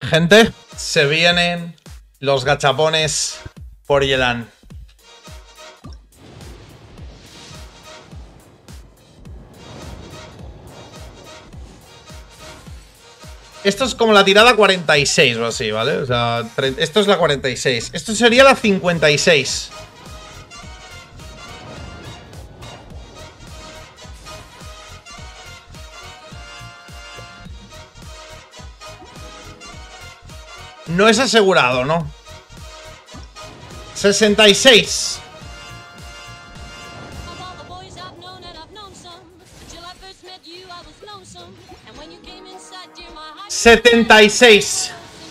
Gente, se vienen los gachapones por Yelan. Esto es como la tirada 46 o así, ¿vale? O sea, esto es la 46. Esto sería la 56. No es asegurado, ¿no? 66. 76.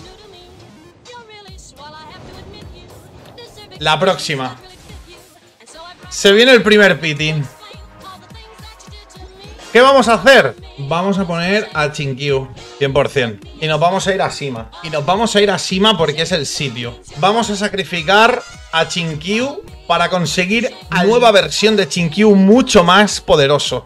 La próxima. Se viene el primer pity. ¿Qué vamos a hacer? Vamos a poner a Chinkyu 100%. Y nos vamos a ir a Sima. Y nos vamos a ir a Sima porque es el sitio. Vamos a sacrificar a Chinkyu para conseguir la nueva versión de Chinkyu mucho más poderoso.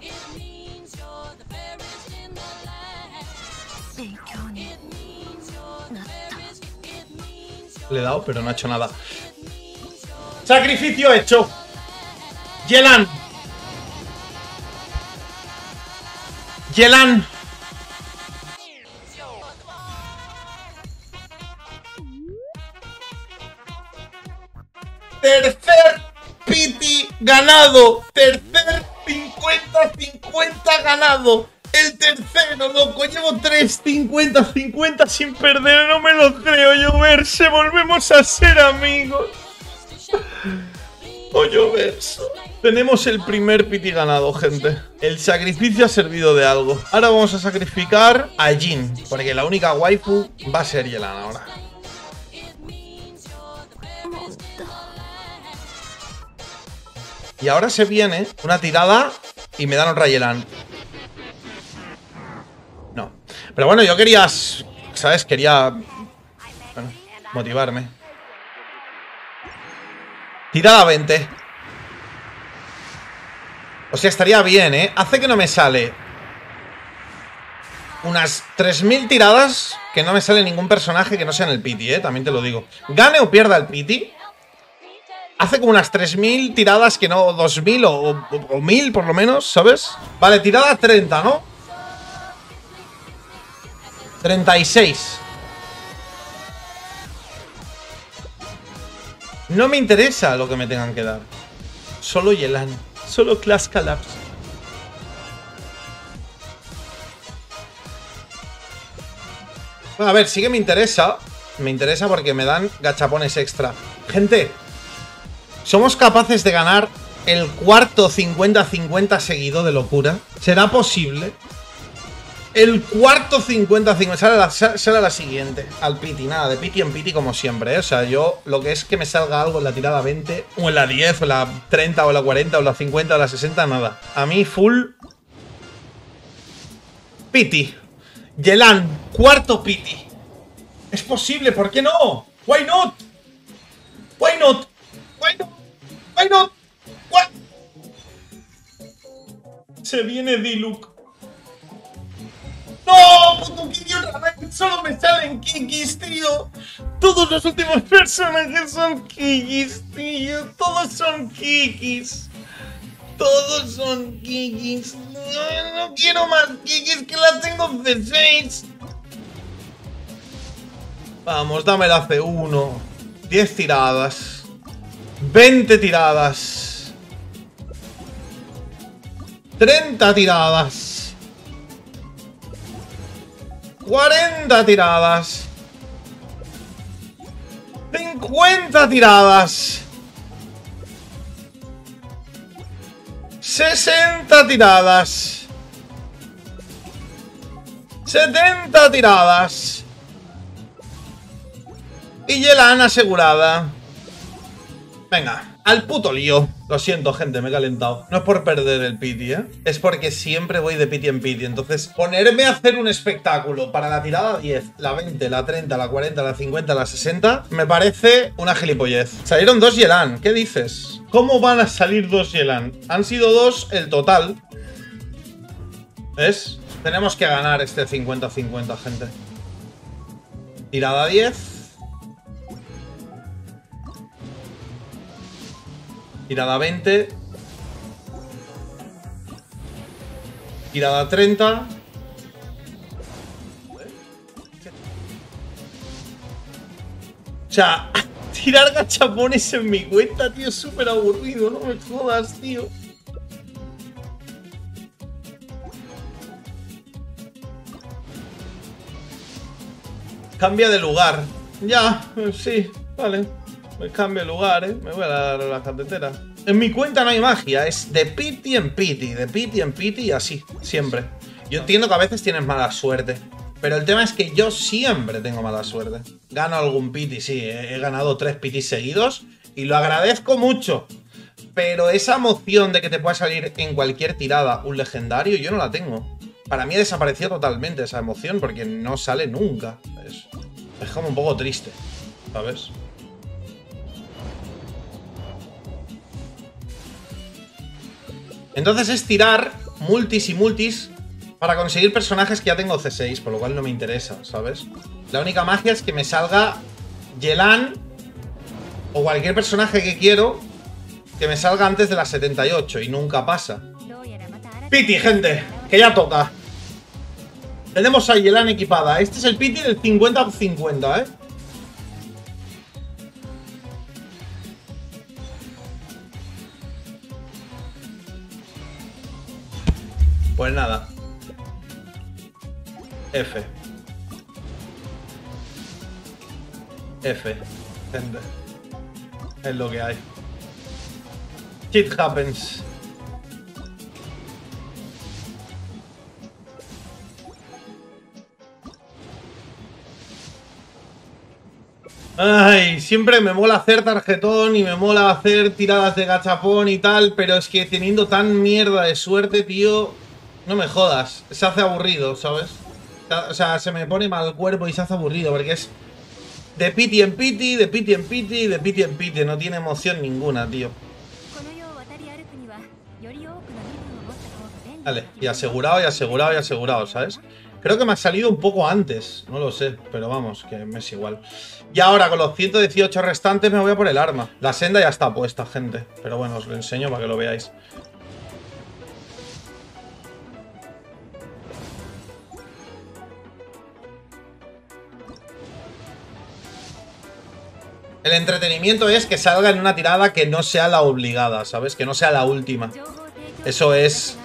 Le he dado, pero no ha hecho nada. Sacrificio hecho. Yelan. Yelan. Tercer pity ganado. Tercer 50-50 ganado. El tercero, loco. Llevo 3 50-50 sin perder. No me lo creo, Lloverse. Volvemos a ser amigos. Oh, Lloverse. Tenemos el primer pity ganado, gente. El sacrificio ha servido de algo. Ahora vamos a sacrificar a Jin, porque la única waifu va a ser Yelan ahora. Y ahora se viene una tirada y me dan otra Yelan. No. Pero bueno, yo quería, ¿sabes? Quería, bueno, motivarme. Tirada 20. O sea, estaría bien, ¿eh? Hace que no me sale unas 3000 tiradas que no me sale ningún personaje que no sea en el pity, ¿eh? También te lo digo. Gane o pierda el pity. Hace como unas 3000 tiradas que no, 2000 o 1000 por lo menos, ¿sabes? Vale, tirada 30, ¿no? 36. No me interesa lo que me tengan que dar. Solo Yelan. Solo Class Collapse. Bueno, a ver, sí que me interesa. Me interesa porque me dan gachapones extra. Gente, ¿somos capaces de ganar el cuarto 50-50 seguido de locura? ¿Será posible? El cuarto 50-50 será la siguiente. Al pity, nada, de pity en pity como siempre, ¿eh? O sea, yo lo que es que me salga algo en la tirada 20, o en la 10, o en la 30, o en la 40, o en la 50, o en la 60, nada. A mí full pity. Yelan, cuarto pity. Es posible, ¿por qué no? Why not? Why not? Why not? Why not? What? Se viene Diluc. ¡No! ¡Puto Kiki otra vez! ¡Solo me salen Kikis, tío! Todos los últimos personajes son Kikis, tío. Todos son Kikis. Todos son Kikis. No quiero más Kikis, que la tengo de 6. Vamos, dame la C1. 10 tiradas. 20 tiradas. 30 tiradas. 40 tiradas. 50 tiradas. 60 tiradas. 70 tiradas. Y Yelan asegurada. Venga, al puto lío. Lo siento, gente, me he calentado. No es por perder el pity, ¿eh? Es porque siempre voy de pity en pity. Entonces, ponerme a hacer un espectáculo para la tirada 10, la 20, la 30, la 40, la 50, la 60, me parece una gilipollez. Salieron 2 Yelan, ¿qué dices? ¿Cómo van a salir 2 Yelan? Han sido 2 el total. ¿Ves? Tenemos que ganar este 50-50, gente. Tirada 10. Tirada 20. Tirada 30. O sea, tirar gachapones en mi cuenta, tío, es súper aburrido. No me jodas, tío. Cambia de lugar. Ya, sí, vale. Me cambio de lugar, ¿eh? Me voy a la carretera. En mi cuenta no hay magia, es de pity en pity, de pity en pity y así, siempre. Yo entiendo que a veces tienes mala suerte, pero el tema es que yo siempre tengo mala suerte. Gano algún pity, sí, he ganado 3 pitis seguidos y lo agradezco mucho. Pero esa emoción de que te pueda salir en cualquier tirada un legendario, yo no la tengo. Para mí ha desaparecido totalmente esa emoción porque no sale nunca. Es como un poco triste, ¿sabes? Entonces es tirar multis y multis para conseguir personajes que ya tengo C6, por lo cual no me interesa, ¿sabes? La única magia es que me salga Yelan o cualquier personaje que quiero que me salga antes de las 78 y nunca pasa. Pity, gente, que ya toca. Tenemos a Yelan equipada. Este es el Pity del 50-50, ¿eh? Pues nada. F. F. Gente. Es lo que hay. Shit happens. Ay, siempre me mola hacer tarjetón y me mola hacer tiradas de gachapón y tal, pero es que teniendo tan mierda de suerte, tío, no me jodas. Se hace aburrido, ¿sabes? O sea, se me pone mal el cuerpo y se hace aburrido porque es de pity en pity, de pity en pity, de pity en pity. No tiene emoción ninguna, tío. Vale, y asegurado, y asegurado, y asegurado, ¿sabes? Creo que me ha salido un poco antes, no lo sé, pero vamos, que me es igual. Y ahora con los 118 restantes me voy a por el arma. La senda ya está puesta, gente, pero bueno, os lo enseño para que lo veáis. El entretenimiento es que salga en una tirada que no sea la obligada, ¿sabes? Que no sea la última. Eso es...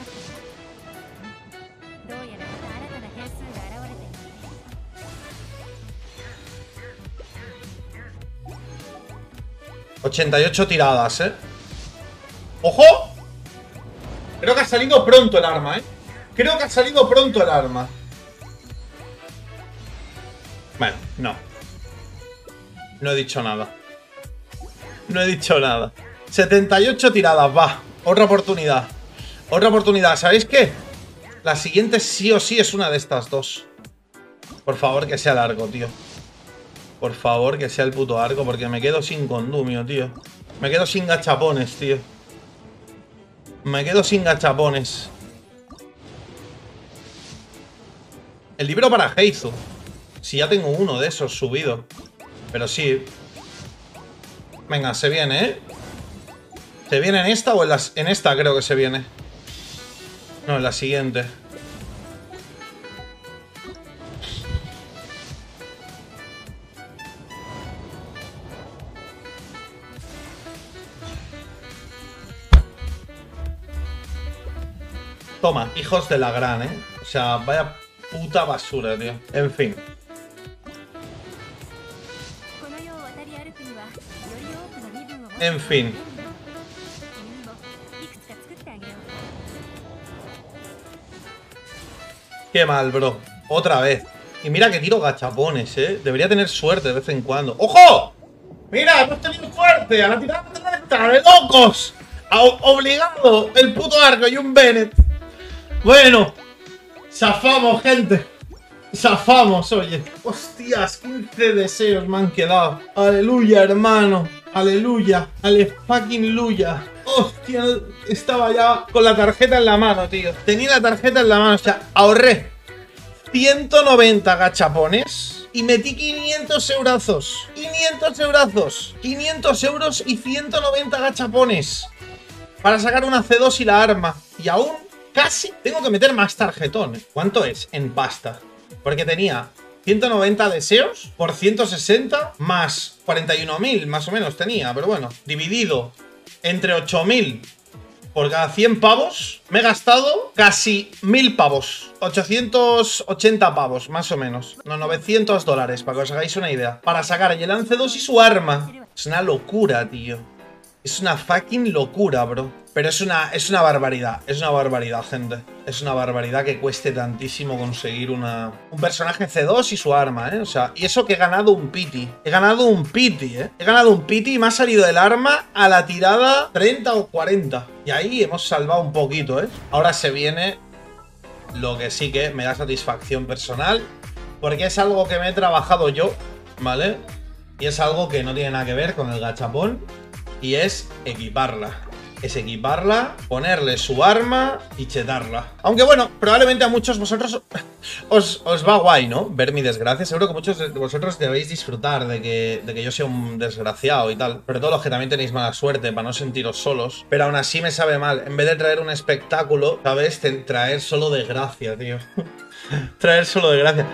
...88 tiradas, ¿eh? ¡Ojo! Creo que ha salido pronto el arma, ¿eh? Creo que ha salido pronto el arma. Bueno, no. No he dicho nada. No he dicho nada. 78 tiradas, va. Otra oportunidad. Otra oportunidad. ¿Sabéis qué? La siguiente sí o sí es una de estas dos. Por favor, que sea largo, tío. Por favor, que sea el puto arco, porque me quedo sin condumio, tío. Me quedo sin gachapones, tío. Me quedo sin gachapones. El libro para Heizu. Si ya tengo uno de esos subido. Pero sí. Venga, se viene, ¿eh? ¿Se viene en esta o en esta creo que se viene? No, en la siguiente. Toma, hijos de la gran, ¿eh? O sea, vaya puta basura, tío. En fin. En fin. Qué mal, bro. Otra vez. Y mira que tiro gachapones, ¿eh? Debería tener suerte de vez en cuando. ¡Ojo! ¡Mira! ¡Hemos tenido suerte! ¡A la tirada de locos! ¡Obligado! El puto arco y un Bennett. Bueno. Zafamos, gente. Zafamos, oye. Hostias, 15 deseos me han quedado. Aleluya, hermano. Aleluya. Ale fucking luya. Hostia, estaba ya con la tarjeta en la mano, tío. Tenía la tarjeta en la mano, o sea, ahorré 190 gachapones Y metí 500 eurazos. 500 eurazos. 500 euros y 190 gachapones. Para sacar una C2 y la arma. Y aún casi tengo que meter más tarjetón. ¿Cuánto es en pasta? Porque tenía 190 deseos por 160 más 41.000 más o menos tenía. Pero bueno, dividido entre 8.000 por cada 100 pavos, me he gastado casi 1.000 pavos. 880 pavos, más o menos. No, 900 dólares, para que os hagáis una idea. Para sacar el Lance 2 y su arma. Es una locura, tío. Es una fucking locura, bro. Pero es una barbaridad. Es una barbaridad, gente. Es una barbaridad que cueste tantísimo conseguir un personaje C2 y su arma, ¿eh? O sea, y eso que he ganado un pity. He ganado un pity, ¿eh? He ganado un pity y me ha salido el arma a la tirada 30 o 40. Y ahí hemos salvado un poquito, ¿eh? Ahora se viene lo que sí que me da satisfacción personal. Porque es algo que me he trabajado yo, ¿vale? Y es algo que no tiene nada que ver con el gachapón. Y es equiparla. Es equiparla, ponerle su arma y chetarla. Aunque bueno, probablemente a muchos vosotros os va guay, ¿no? Ver mi desgracia. Seguro que muchos de vosotros debéis disfrutar de que yo sea un desgraciado y tal. Pero todos los que también tenéis mala suerte para no sentiros solos. Pero aún así me sabe mal. En vez de traer un espectáculo, ¿sabes? Traer solo desgracia, tío. Traer solo desgracia.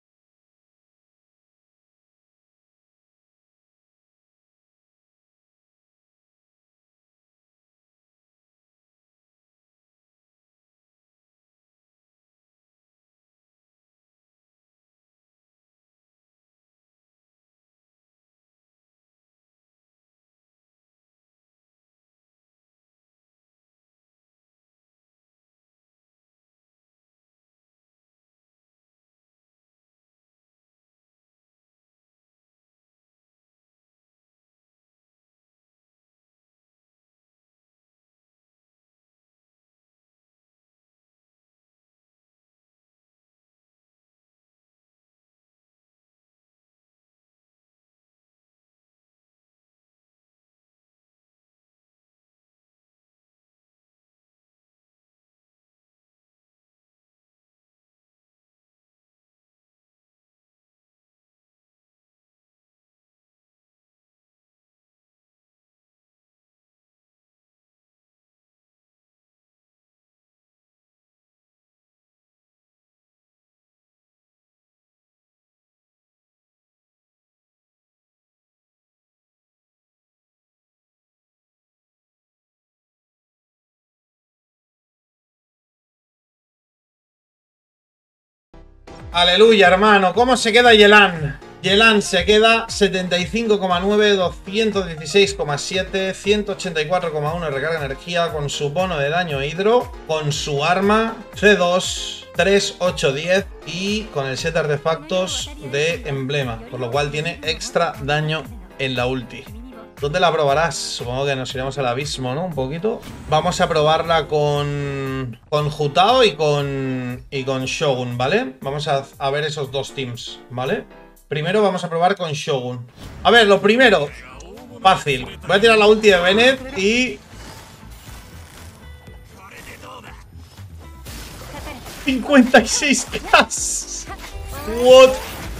Aleluya, hermano. ¿Cómo se queda Yelan? Yelan se queda 75,9, 216,7, 184,1 de recarga de energía con su bono de daño hidro, con su arma C2, 3, 8, 10 y con el set de artefactos de emblema, por lo cual tiene extra daño en la ulti. ¿Dónde la probarás? Supongo que nos iremos al abismo, ¿no? Un poquito. Vamos a probarla con Jutao y con Shogun, ¿vale? Vamos a ver esos dos teams, ¿vale? Primero vamos a probar con Shogun. A ver, lo primero, fácil. Voy a tirar la ulti de Bennett y... 56k. What?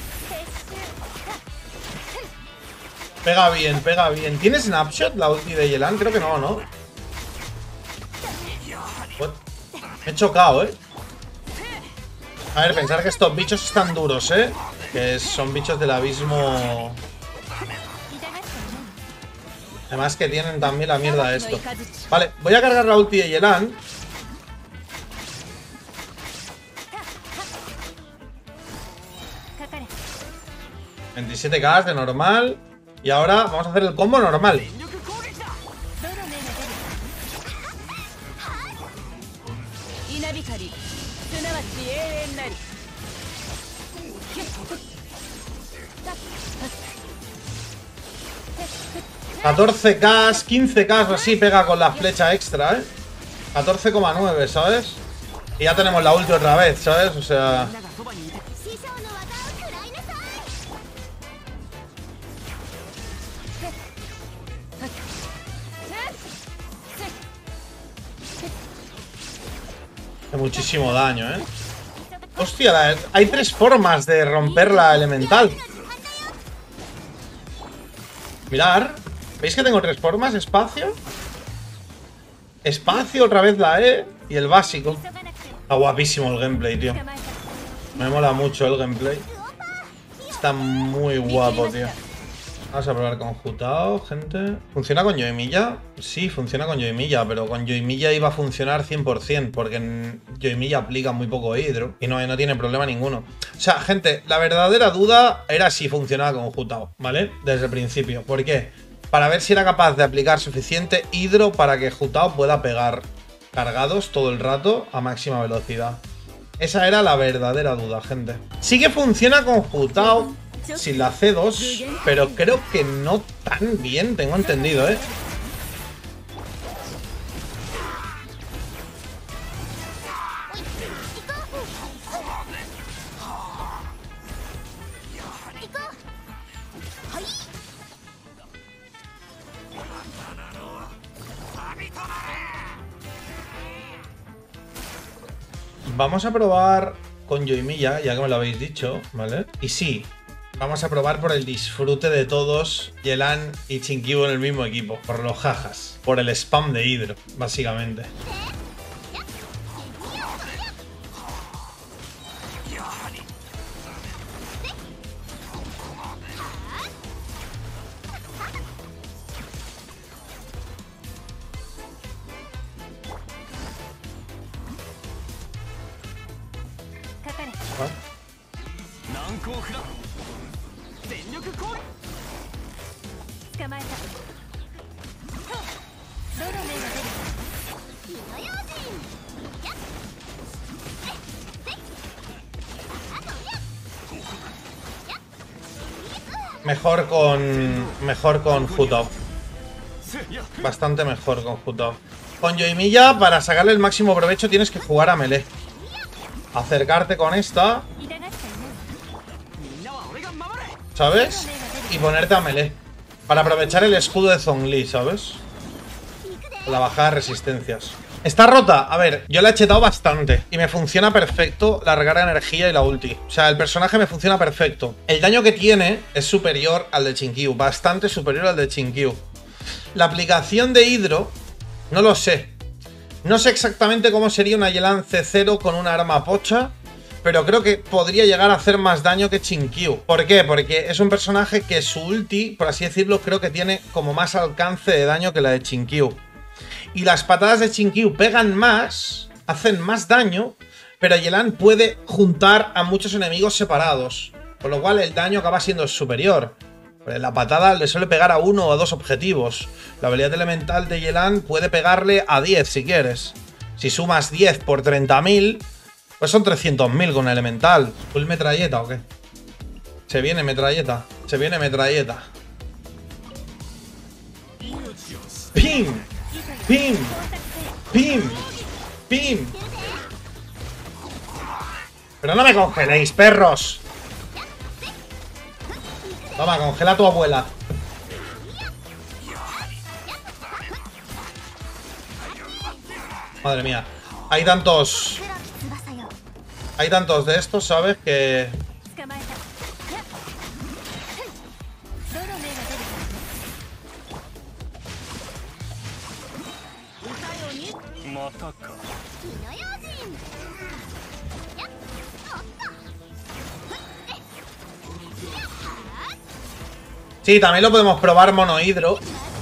Pega bien, pega bien. ¿Tiene snapshot la ulti de Yelan? Creo que no, ¿no? What? Me he chocado, ¿eh? A ver, pensar que estos bichos están duros, ¿eh? Que son bichos del abismo. Además que tienen también la mierda de esto. Vale, voy a cargar la ulti de Yelan. $27k de normal. Y ahora vamos a hacer el combo normal. $14k, 15k o así pega con la flecha extra, ¿eh? 14,9, ¿sabes? Y ya tenemos la ulti otra vez, ¿sabes? O sea... Hace muchísimo daño, ¿eh? Hostia, hay 3 formas de romper la elemental. Mirar. ¿Veis que tengo 3 formas? Espacio. Espacio, otra vez la E. Y el básico. Está guapísimo el gameplay, tío. Me mola mucho el gameplay. Está muy guapo, tío. Vamos a probar con Jutao, gente. ¿Funciona con Yoimiya? Sí, funciona con Yoimiya, pero con Yoimiya iba a funcionar 100%, porque en Yoimiya aplica muy poco hidro y no tiene problema ninguno. O sea, gente, la verdadera duda era si funcionaba con Jutao, ¿vale? Desde el principio. ¿Por qué? Para ver si era capaz de aplicar suficiente hidro para que Jutao pueda pegar cargados todo el rato a máxima velocidad. Esa era la verdadera duda, gente. Sí que funciona con Jutao sin la C2, pero creo que no tan bien, tengo entendido, ¿eh? Vamos a probar con Yoimiya, ya que me lo habéis dicho, ¿vale? Y sí, vamos a probar por el disfrute de todos Yelan y Chinkyu en el mismo equipo, por los jajas, por el spam de hidro, básicamente. Mejor con Jutao. Bastante mejor con Jutao. Con Yoimiya, para sacarle el máximo provecho tienes que jugar a melee. Acercarte con esta, ¿sabes? Y ponerte a melee para aprovechar el escudo de Zhongli, ¿sabes? La bajada de resistencias. Está rota. A ver, yo la he chetado bastante y me funciona perfecto la recarga de energía y la ulti. O sea, el personaje me funciona perfecto. El daño que tiene es superior al de Chinkyu, bastante superior al de Chinkyu. La aplicación de hidro, no lo sé. No sé exactamente cómo sería una Yelan C0 con una arma pocha, pero creo que podría llegar a hacer más daño que Chinkyu. ¿Por qué? Porque es un personaje que su ulti, por así decirlo, creo que tiene como más alcance de daño que la de Chinkyu. Y las patadas de Chinkyu pegan más, hacen más daño, pero Yelan puede juntar a muchos enemigos separados, con lo cual el daño acaba siendo superior. La patada le suele pegar a 1 o a 2 objetivos. La habilidad elemental de Yelan puede pegarle a 10 si quieres. Si sumas 10 por 30.000, pues son 300.000 con elemental. ¿Full metralleta o qué? Se viene metralleta. Se viene metralleta. ¡Pim! ¡Pim! ¡Pim! ¡Pim! ¡Pero no me congeléis, perros! Toma, congela a tu abuela. Madre mía. Hay tantos de estos, ¿sabes? Que... Sí, también lo podemos probar monohidro.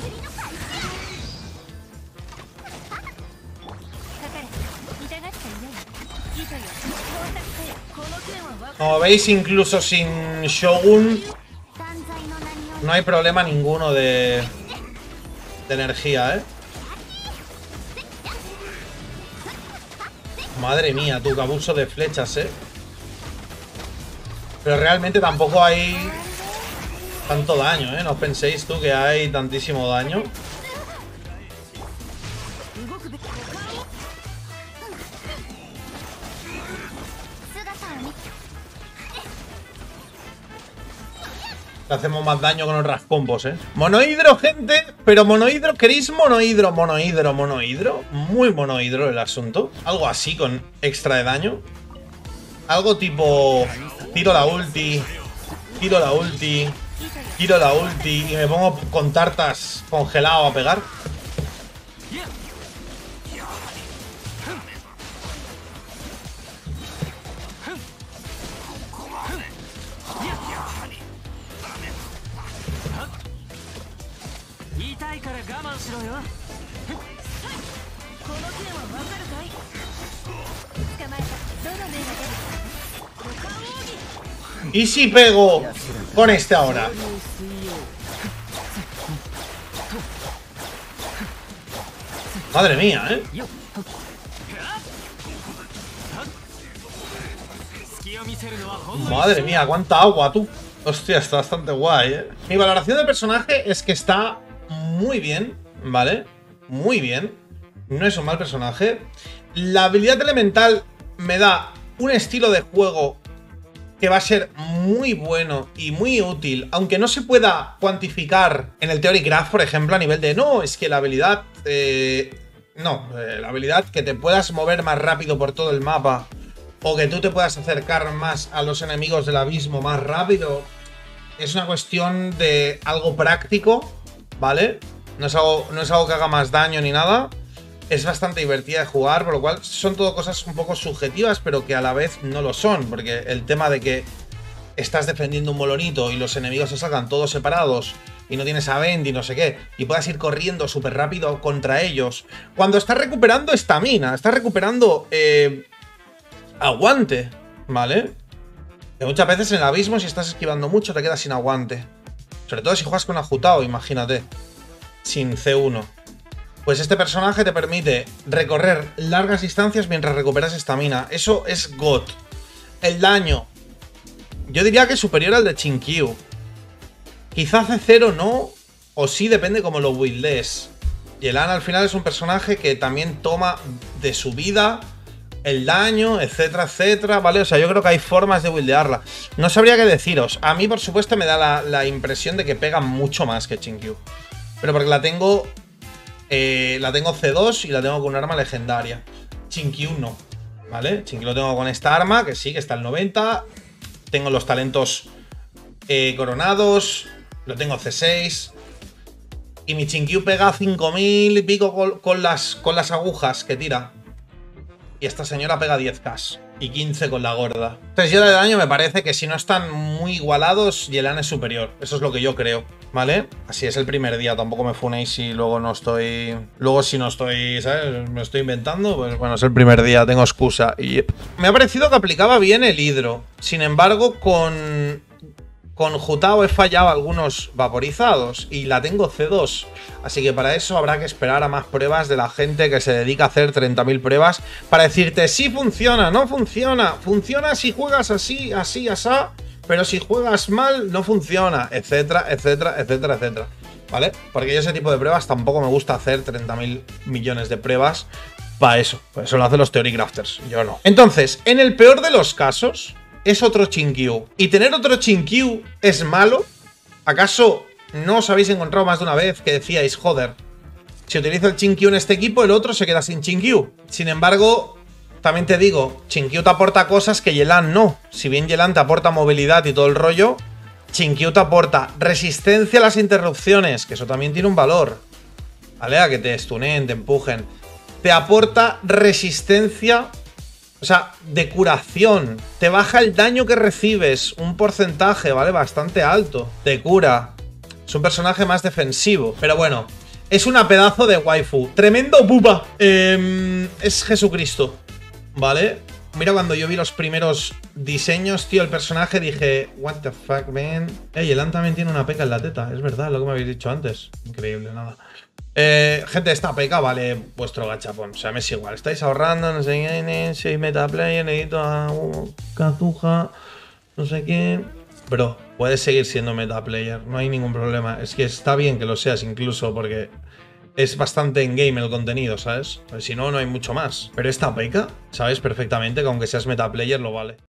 Como veis, incluso sin Shogun no hay problema ninguno de energía, ¿eh? Madre mía, tú, que abuso de flechas, ¿eh? Pero realmente tampoco hay tanto daño, ¿eh? No penséis tú que hay tantísimo daño. Le hacemos más daño con otras combos, ¿eh? Monohidro, gente. Pero monohidro, ¿queréis monohidro? Monohidro. Muy monohidro el asunto. Algo así con extra de daño. Algo tipo... Tiro la ulti, tiro la ulti, tiro la ulti y me pongo con tartas congelado a pegar. ¿Y si pego con este ahora? Madre mía, ¿eh? Madre mía, cuánta agua, tú. Hostia, está bastante guay, ¿eh? Mi valoración del personaje es que está muy bien, ¿vale? Muy bien. No es un mal personaje. La habilidad elemental me da un estilo de juego que va a ser muy bueno y muy útil, aunque no se pueda cuantificar en el Theory Graph, por ejemplo, a nivel de no, es que la habilidad... la habilidad que te puedas mover más rápido por todo el mapa o que tú te puedas acercar más a los enemigos del abismo más rápido, es una cuestión de algo práctico, ¿vale? No es algo que haga más daño ni nada. Es bastante divertida de jugar, por lo cual son todo cosas un poco subjetivas, pero que a la vez no lo son, porque el tema de que estás defendiendo un molonito y los enemigos se salgan todos separados y no tienes a Vend y no sé qué, y puedas ir corriendo súper rápido contra ellos, cuando estás recuperando estamina, estás recuperando aguante, ¿vale? Que muchas veces en el abismo, si estás esquivando mucho, te quedas sin aguante. Sobre todo si juegas con Ajutao, imagínate, sin C1. Pues este personaje te permite recorrer largas distancias mientras recuperas estamina. Eso es God. El daño, yo diría que es superior al de Chinkyu. Quizá C0 no, o sí, depende como lo buildes. Yelan al final es un personaje que también toma de su vida el daño, etcétera, etcétera, ¿vale? O sea, yo creo que hay formas de buildearla. No sabría qué deciros. A mí, por supuesto, me da la impresión de que pega mucho más que Chinkyu. Pero porque la tengo C2 y la tengo con un arma legendaria. Chinkyu no, ¿vale? Chinkyu lo tengo con esta arma, que sí, que está al 90. Tengo los talentos coronados. Lo tengo C6. Y mi Chinkyu pega 5000 y pico con las agujas que tira. Y esta señora pega 10k. Y 15 con la gorda. Entonces yo de daño me parece que si no están muy igualados, Yelan es superior. Eso es lo que yo creo, ¿vale? Así es el primer día, tampoco me funéis si luego no estoy... Luego si no estoy, ¿sabes? Me estoy inventando, pues bueno, es el primer día, tengo excusa. Y me ha parecido que aplicaba bien el hidro. Sin embargo, con Jutao he fallado algunos vaporizados y la tengo C2. Así que para eso habrá que esperar a más pruebas de la gente que se dedica a hacer 30.000 pruebas para decirte si funciona, no funciona, funciona si juegas así, así, asá, pero si juegas mal no funciona, etcétera, etcétera, etcétera, etcétera. ¿Vale? Porque yo ese tipo de pruebas tampoco me gusta hacer 30.000 millones de pruebas para eso. Pues eso lo hacen los Theory Crafters, yo no. Entonces, en el peor de los casos, es otro Chinkyu. ¿Y tener otro Chinkyu es malo? ¿Acaso no os habéis encontrado más de una vez que decíais, joder, si utilizo el Chinkyu en este equipo, el otro se queda sin Chinkyu? Sin embargo, también te digo, Chinkyu te aporta cosas que Yelan no. Si bien Yelan te aporta movilidad y todo el rollo, Chinkyu te aporta resistencia a las interrupciones, que eso también tiene un valor, ¿vale? A que te stuneen, te empujen. Te aporta resistencia, o sea, de curación. Te baja el daño que recibes. Un porcentaje, ¿vale? Bastante alto. Te cura. Es un personaje más defensivo. Pero bueno, es una pedazo de waifu. Tremendo buba. Es Jesucristo, ¿vale? Mira, cuando yo vi los primeros diseños, tío, el personaje, dije, what the fuck, man. Yelan también tiene una peca en la teta. Es verdad, lo que me habéis dicho antes. Increíble, nada. Gente, esta peca vale vuestro gachapón. O sea, me es igual. Estáis ahorrando, no sé quién, soy metaplayer, necesito a Kazuha, no sé quién. Bro, puedes seguir siendo metaplayer, no hay ningún problema. Es que está bien que lo seas incluso porque es bastante en game el contenido, ¿sabes? Pues si no, no hay mucho más. Pero esta peca, sabes perfectamente que aunque seas metaplayer lo vale.